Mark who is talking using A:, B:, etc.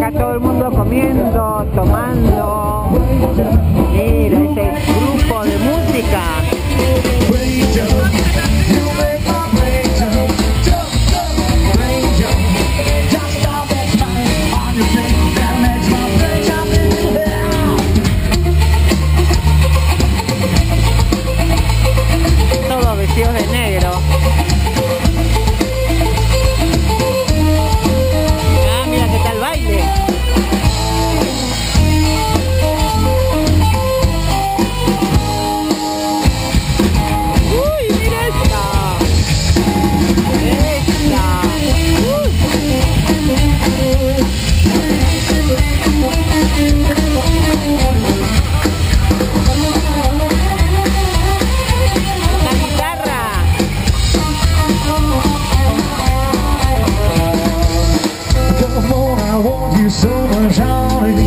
A: acá todo el mundo comiendo, tomando. Mira ese grupo de música. Todos vestidos de negro. Ah, mira qué tal baile. Uy, mira esta.
B: So much out